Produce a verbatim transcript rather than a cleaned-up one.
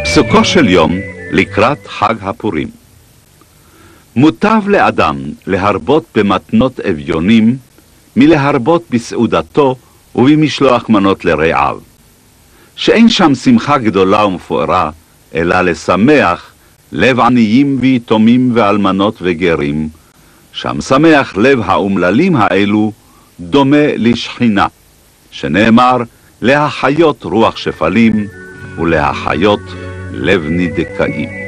סוכו של יום לקראת חג הפורים. מוטב לאדם להרבות במתנות אביונים מלהרבות בסעודתו ובמשלוח מנות לרעיו. שאין שם שמחה גדולה ומפוארה, אלא לשמח לב עניים ויתומים ואלמנות וגרים. שם שמח לב האומללים האלו דומה לשכינה, שנאמר להחיות רוח שפלים ולהחיות לב נדכאים.